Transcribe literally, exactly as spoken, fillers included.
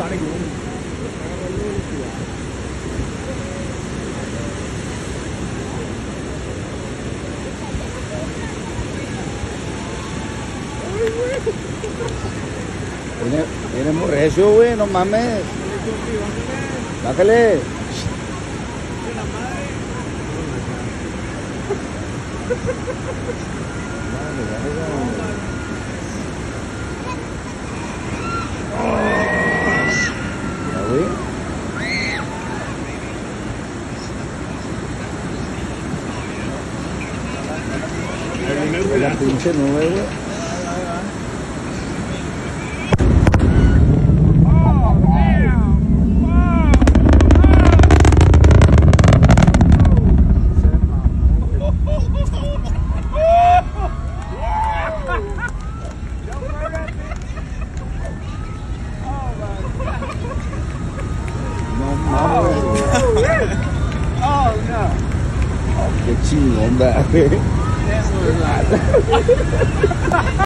Viene, viene muy recio, güey, no mames. Bájale. Ya, güey. La pinche nube, güey. No mames. Oh no. Qué chingón, güey.